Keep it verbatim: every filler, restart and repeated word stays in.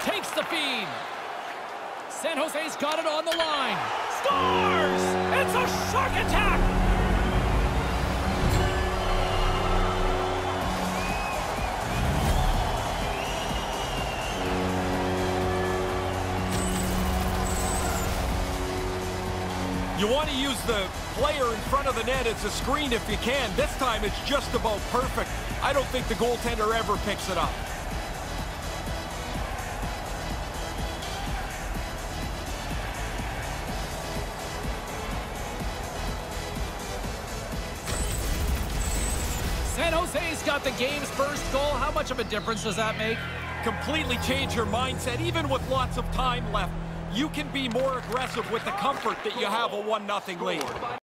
takes the feed. San Jose's got it on the line. Scores! It's a shark attack! You want to use the player in front of the net as a screen if you can. This time it's just about perfect. I don't think the goaltender ever picks it up. San Jose's got the game's first goal. How much of a difference does that make? Completely change your mindset, even with lots of time left. You can be more aggressive with the comfort that you have a one nothing lead.